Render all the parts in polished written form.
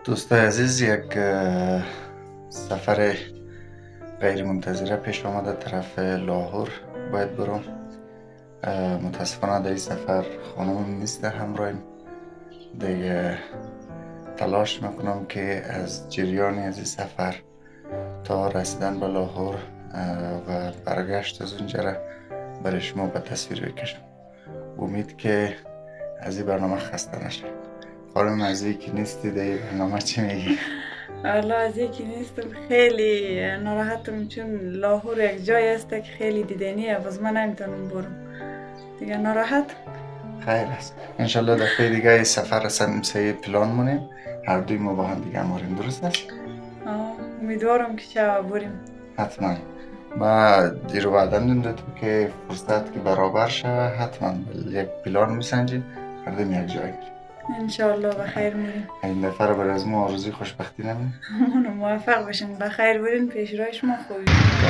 دوستای عزیز، یک سفر غیر منتظره پیش آمده طرف لاهور باید برم. متاسفانه در این سفر خانمم نیست همراهیم. دیگه تلاش میکنم که از جریان از این سفر تا رسیدن به لاهور و برگشت از اونجا را برای شما به تصویر بکشم. امید که از این برنامه خسته نشه. خانم از این که نیستی در این برنامه چی میگی؟ والا از یکی نیستم، خیلی ناراحتم چون لاهور یک جای است که خیلی دیدنیه، باز من نمیتونم برم دیگه. ناراحت خیر است. انشالله دفعه دیگه سفر سه پلان مونیم، هر دوی ما با هم دیگه هماریم. درست است؟ امیدوارم که شب بریم. حتما. ما دیرو بعدم دادم که فرصت که برابر شوه حتما یک پلان میسنجیم، هر دوی یک جای میریم انشالله بخیر میریم. این دفعه رو برای از ما آرزوی خوشبختی نمیم. موفق باشین، بخیر برین، پیش رای شما خوبی.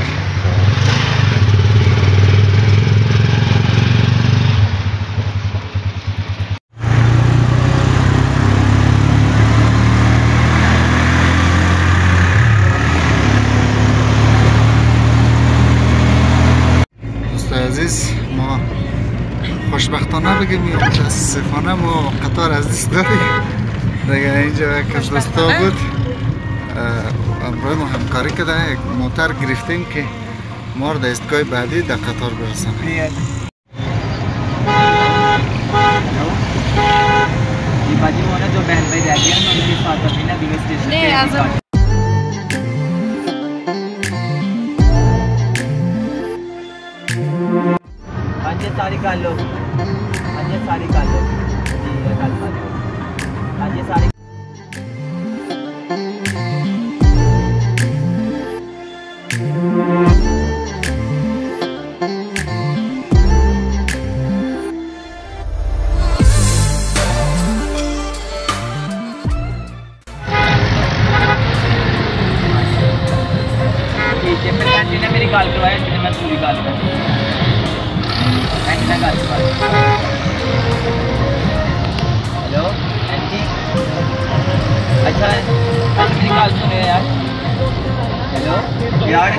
دوستای عزیز، ما خوشبختانه بگیم یا متاسفانه ما قطار از دست دادیم. دیگه اینجا یک از دوستا بود امروز ما همکاری کرده، یک موتر گرفتیم که ما رو در ایستگاه بعدی در قطار برسانه. सारी कर लो, सारी कर लो जी, ये सारी मेरी गाल करवाया, मैं पूरी गाल कर हेलो आंटी, अच्छा मेरी बात सुनो यार। हेलो यार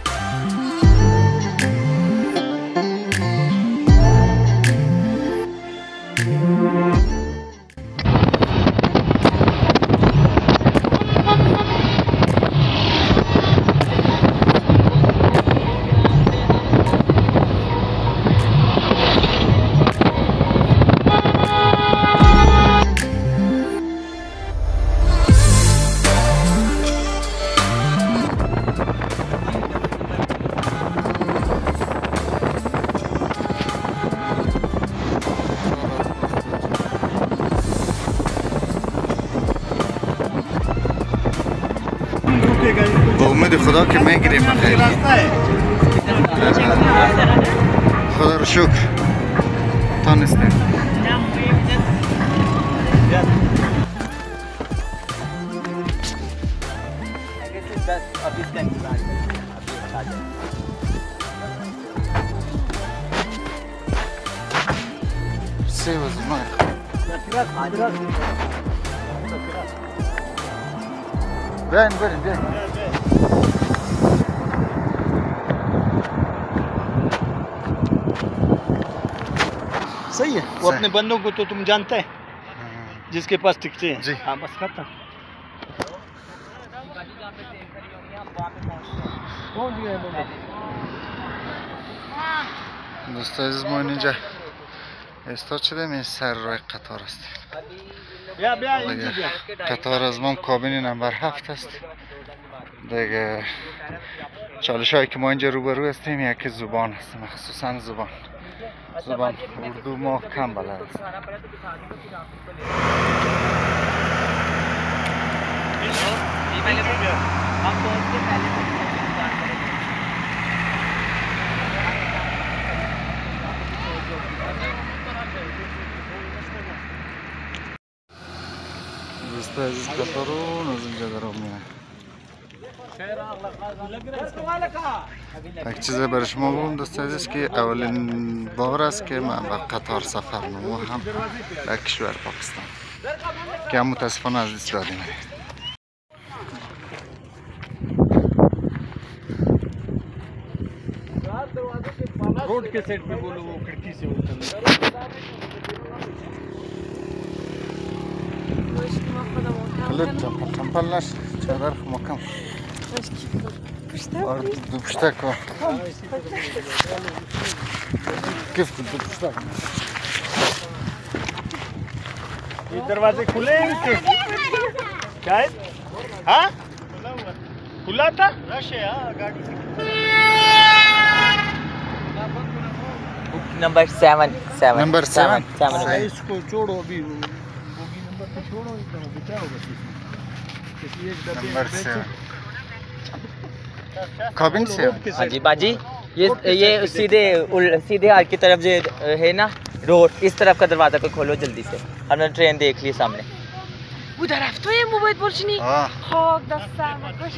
با امید خدا که میگیریم بخیر. خدا رو شکر تانستیم. Save us, Mike. Ben. सही है। वो अपने बंदों को तो तुम जानते हैं, जिसके पास टिकटें हैं। जी हाँ, बस खत्म। دوستای عزیز، ما اینجا استاد شدیم، این سر راه قطار است. قطار از ما کابین نمبر 7 است. دیگه چالش هایی که ما اینجا روبرو هستیم یکی زبان است، مخصوصا زبان اردو ما کم بلد است. دوستای عزیز، قطارون از اینجا درام میره. یک چیز برای شما بگم دوستای عزیز که اولین بار است که من به قطار سفر میکنم، هم در کشور پاکستان که هم متاسفانه از دست دادیم. रोड के साइड पे बोलो वो खिड़की से उतर تنبلش چادر مکم और दो पुस्तक को किस दो पुस्तक ये दरवाजे खुले हैं इनके क्या है हाँ खुला था रश है हाँ गाड़ी नंबर 7 नंबर 7 इसको छोड़ो अभी बोगी नंबर पे छोड़ो इतना बिचाओ बस किसी एक डब्बे नंबर में 7 कबिन से हाँ जी बाजी ये सीधे आग की तरफ जो है ना रोड इस तरफ का दरवाजा को खोलो जल्दी से हमने ट्रेन देख ली सामने उधर तो ये मोबाइल बोलनी खाक दस्ता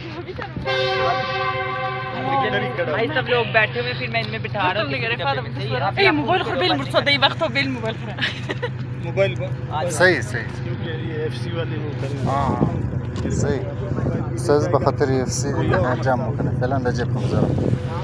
भाई सब लोग बैठे हुए फिर मैं इनमें बिठा रहा हूँ ايه موبايل خربين مرصدي وقته بالموبايل मोबाइल सही सही क्योंकि ये एफसी वाले वो कर हाँ सही ساز بخاطر UFC دیگه جمع میکنه فعلا در جیب بگذارم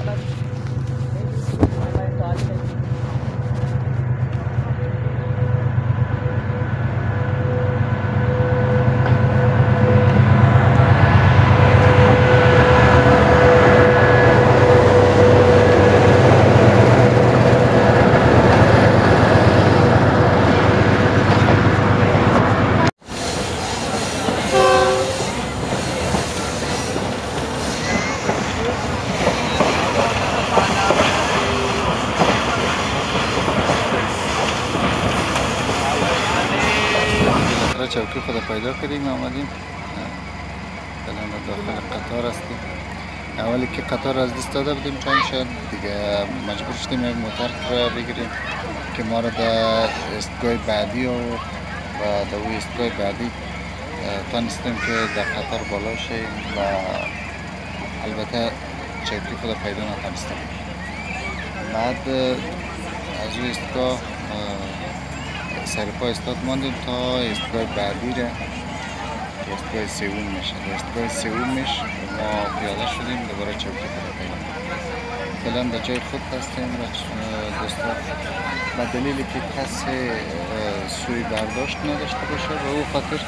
چوکی خود پیدا کردیم آمدیم الان داخل قطار هستیم اولی که قطار از دست داده بودیم چون شد دیگه مجبور شدیم یک موتر را بگیریم که ما را در ایستگاه بعدی و در اون ایستگاه بعدی تانستیم که در قطار بالا شیم و البته چوکی خود پیدا نتانستیم بعد از اون ایستگاه سرپا استاد ماندیم تا ایستگاه بعدی را که ایستگاه سوم میشه در ایستگاه سومش ما پیاده شدیم دوباره چوکی خود پیدا فعلا در جای خود هستیم دوستان به دلیلی که کسی سوی برداشت نداشته باشه و او خاطر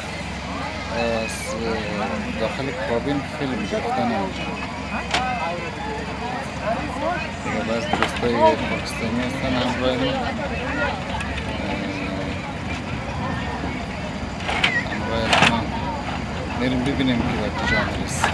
داخل کابین فیلم گرفتن نمیشه دیگه باز دوستای پاکستانی هستن همراه ما میریم ببینیم که به کجا میرسیم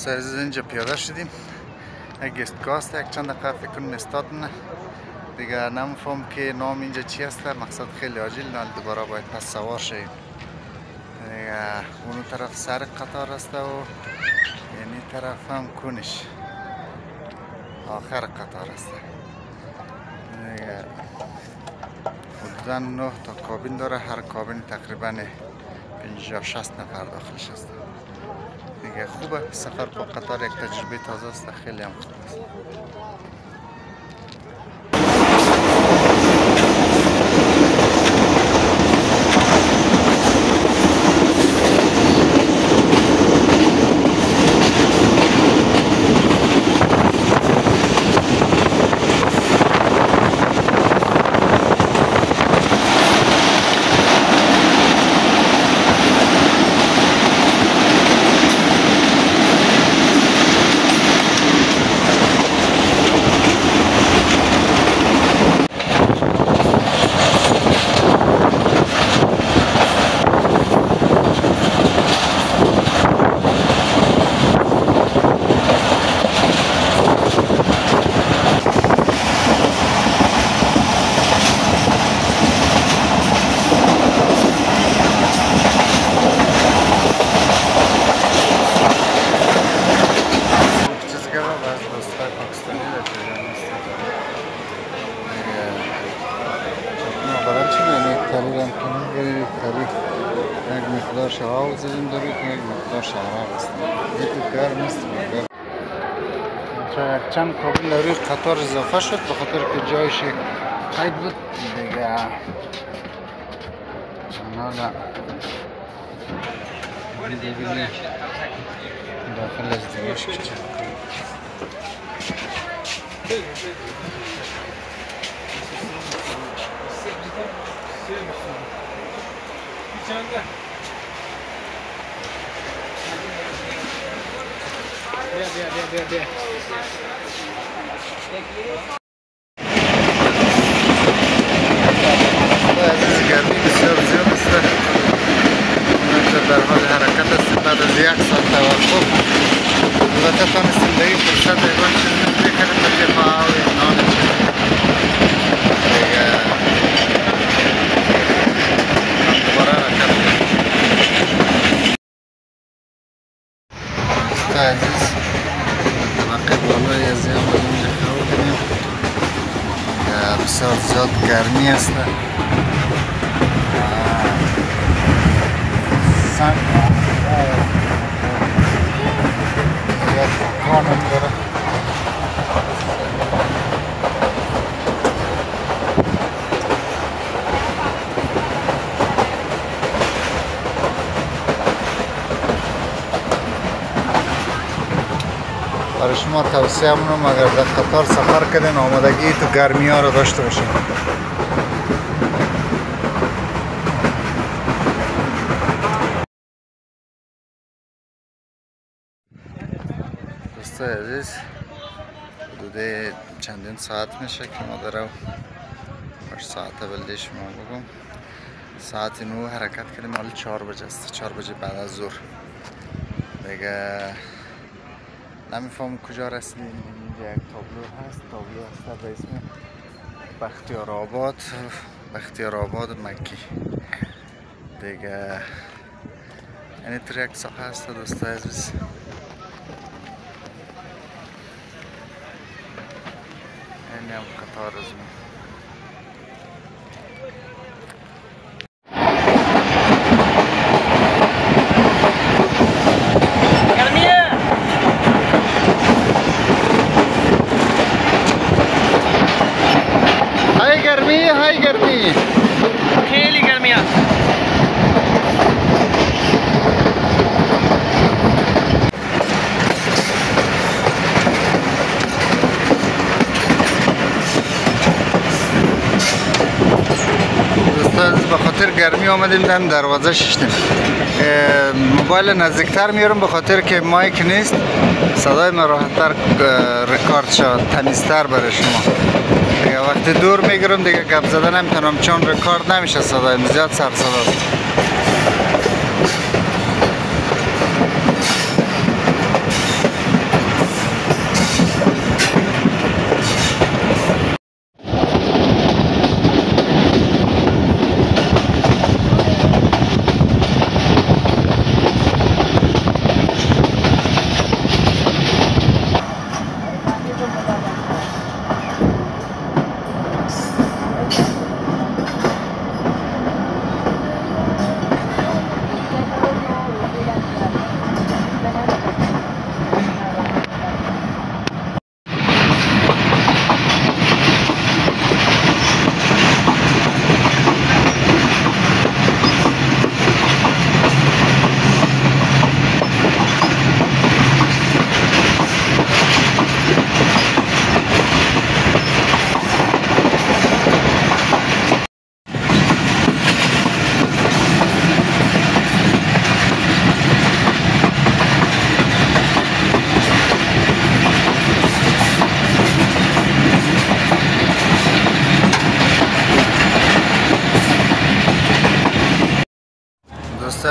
دوستای عزیز اینجا پیاده شدیم. یک گستگاست یک چند دقیقه فکر کنم استادنه دیگه نمیفهم که نام اینجا چی است. مقصد خیلی عاجل نال دوباره باید پس سوار شویم دیگه. اون طرف سر قطار است و یعنی طرف هم کنش آخر قطار است دیگه. حدودا 9 تا کابین داره، هر کابین تقریبا 50-60 نفر داخلش است دیگه. خوبه سفر با قطار، یک تجربه تازه است، خیلی هم خوب است. یک مقدار شعاع زدیم دارید، یک مقدار شعاع است. یک گرم است. چند کابین روی قطار اضافه شد به خاطر که جایش قید بود دیگه. حالا ببینید داخل از دیگهش که چند بیا عزیز گرمی بسیار زیاد است. در حال حرکت است. بعد از یک ساعت توقف البته تانستیم به این فرصت ایوان چیزی بکنیم به دفاع و نان چیزی دیگه دوباره حرکت کنیم. دوست عزیز طبقه بالای از این با اینجا خواهد کنیم. بسیار زیاد گرمی است. زیاد کانم داره. برای شما توصیه منم اگر در قطار سفر کردین آمادگی تو گرمی ها رو داشته باشین. دوستای عزیز حدود چندین ساعت میشه که ما دارم باش ساعت بلده شما بگم ساعت 9 حرکت کردیم. حالا 4 بجه است، 4 بجه بعد از ظهر دیگه. نمیفهم کجا رسیدیم. اینجا یک تابلو هست، تابلو هست به اسم بختیارآباد مکی دیگه. یعنی تو یک ساحه هست دوستای عزیز. این هم قطار از ما های گرمی خیلی گرمی است. دوستان به خاطر گرمی آمدیم در دروازه ششتیم. موبایل نزدیکتر میارم به خاطر که مایک نیست، صدای من راحت‌تر رکورد شد، تمیزتر برای شما. دیگه وقتی دور میگیرم دیگه گپ زدن نمیتونم چون رکورد نمیشه، صدایم زیاد سر صداست.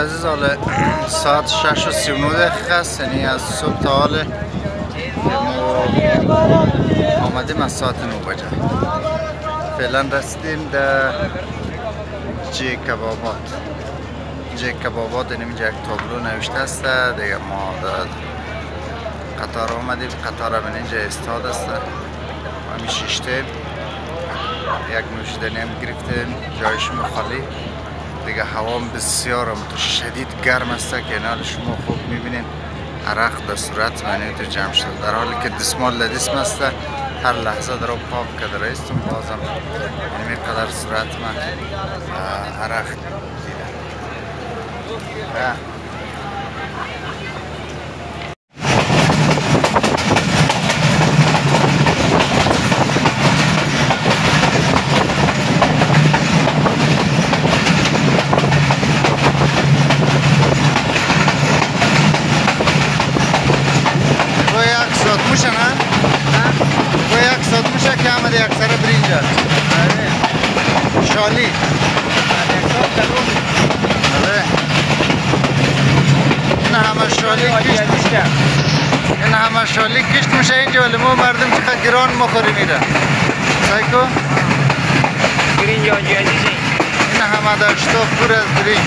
عزیز حالا ساعت 6:39 دقیقه است، یعنی از صبح تا حال ما آمدیم از ساعت 9 بجه. فعلا رسیدیم در جی کبابات. جی کبابات اینجا یک تابلو نوشته است دیگه. ما در قطار آمدیم، قطار هم اینجا استاد است، همین شیشتیم، یک نوشیدنی هم گرفتیم، جایشون خالی دیگه. هوا بسیار شدید گرم است که اینال شما خوب میبینین عرق در صورت من تو جمع شد، در حالی که دستمال لدیسم است، هر لحظه در پاک کرده رایستم، بازم این قدر صورت من عرق دیده. شالی این همه شالی کشت میشه، این همه شالی کشت میشه اینجا، ولی ما مردم چقدر گران مخوری میره سایکو گرین یا جیزی این همه داشتا پر از گرین.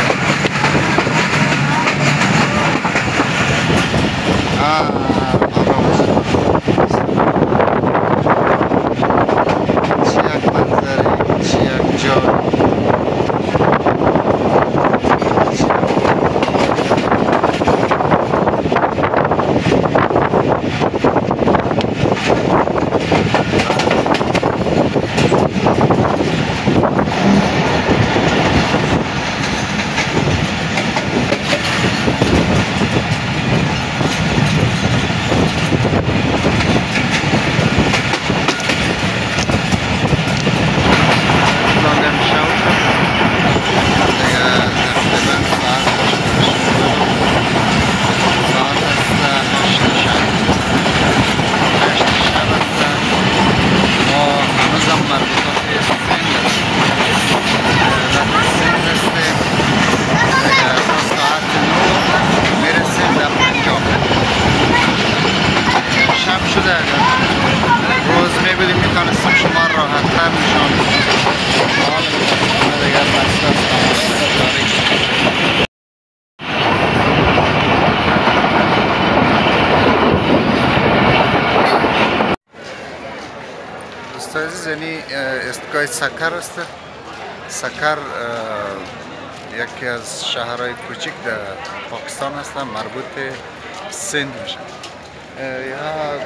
یعنی استگاه سکر است. سکر یکی از شهرهای کوچک در پاکستان است، مربوط به سند میشه. یا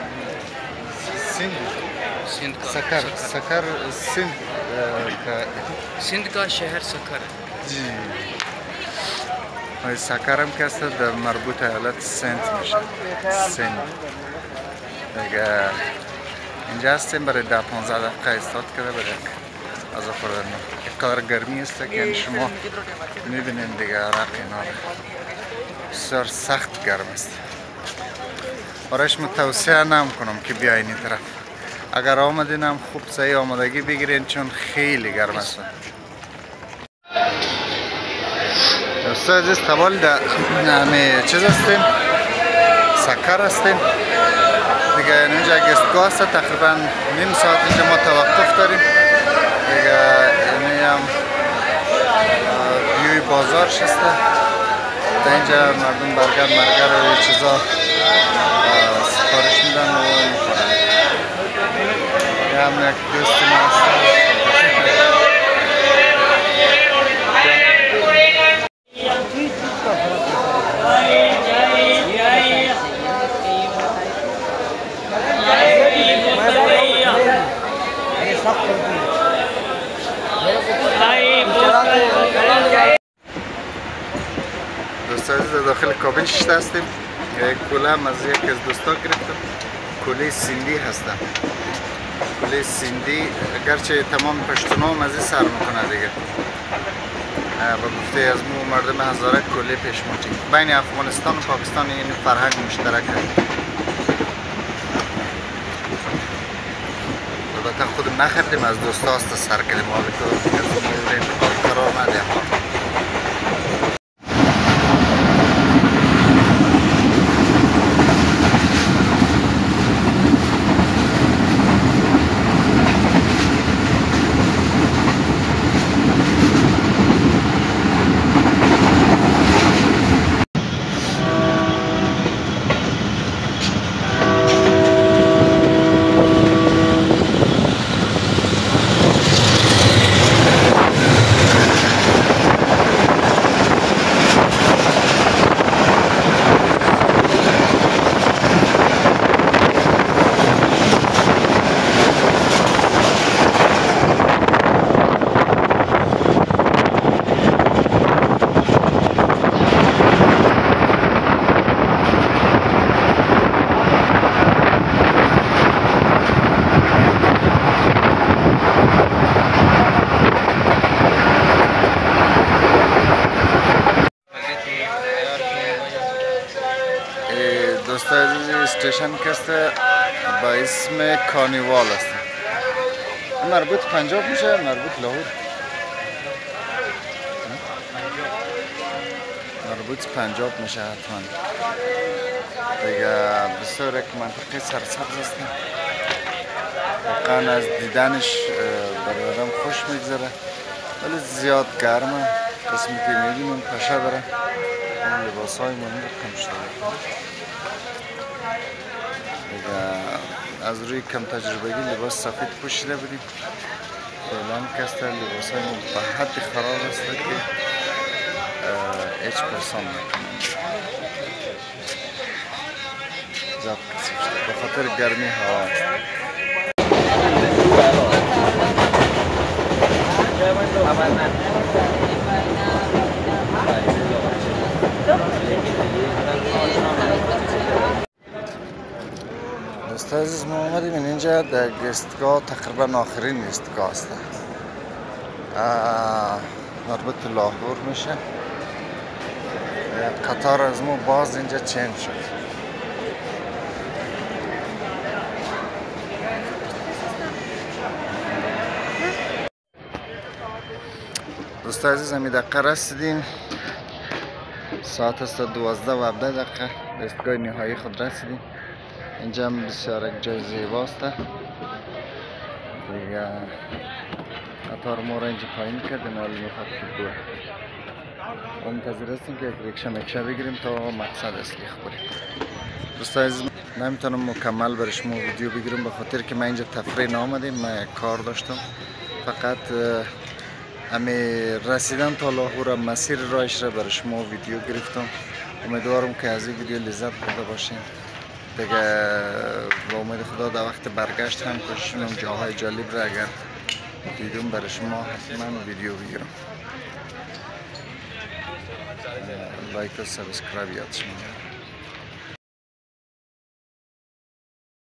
سند سکر सिंध का शहर सकर है। जी سکر هم که است در مربوط ایالت سند میشه. سند دیگه اینجا هستیم برای 10-15 دقیقه استاد کرده برای از خوردن. یک قدر گرمی است که شما میبینین دیگه عرق اینا بسیار سخت گرم است. برایش توصیه نمیکنم که بیاین این طرف. اگر آمدین هم خوب صحیح آمادگی بگیرین چون خیلی گرم است. دوستان عزیز تبال در چیز هستیم، سکر هستیم دیگه. اینجا یک ایستگاه است، تقریبا نیم ساعت اینجا ما توقف داریم دیگه. اینه هم ویوی بازارش است. در اینجا مردم برگر و چیزا سفارش میدن و میخورن. یه هم یک دوست ما هست. دوستان عزیز داخل کابین شده هستیم. یک کوله هم از یک از دوستا گرفتم. کوله سندی هستم. کوله سندی اگرچه تمام پشتونا هم از این سر میکنه دیگه. و گفته از مو مردم هزاره کوله پیشموتی بین افغانستان و پاکستان این فرهنگ مشترک هست. البته خودم نخریدیم، از دوستا هست سر کردیم. حالا که از مورد انتقال قرار ندیم. دوستای عزیز استیشن که است با اسم کانیوال است. مربوط پنجاب میشه مربوط لاهور؟ مربوط پنجاب میشه حتما. دیگه بسیار یک منطقه سرسبز است. واقعا از دیدنش برای آدم خوش میگذره ولی زیاد گرمه. قسمی که میبینیم پشه داره. اون لباس های مهمی کم شده. دیگه از روی کم تجربگی لباس سفید پوشیده بودیم. فعلا کسته لباس های به حد خراب است که هیچ پرسان نکنیم. زیاد کسیف شده به خاطر گرمی هوا است. دوستان عزیز ما آمدیم اینجا در ایستگاه تقریبا آخرین ایستگاه است. مربوط به لاهور میشه. قطار از ما باز اینجا چین شد. دوستان عزیز همی دقیقه رسیدیم. ساعت است 12 و 17 دقیقه. به ایستگاه نهایی خود رسیدیم. اینجا هم بسیار یک جای زیباست. دیگه قطار ما را اینجا پایین کردیم حالا میخواد که دوه. منتظر هستیم که یک رکشا بگیریم تا مقصد اصلی خوریم. دوستان عزیز نمیتونم مکمل برای شما ویدیو بگیرم به خاطر که من اینجا تفریح نآمدیم. من کار داشتم. فقط امی رسیدن تا لاهور مسیر رایش را برای شما ویدیو گرفتم. امیدوارم که از این ویدیو لذت برده باشین. دیگه با امید خدا در وقت برگشت هم کوشش کنم جاهای جالب را اگر دیدم برای شما حتما ویدیو بگیرم. لایک و سابسکرایب یادش نره.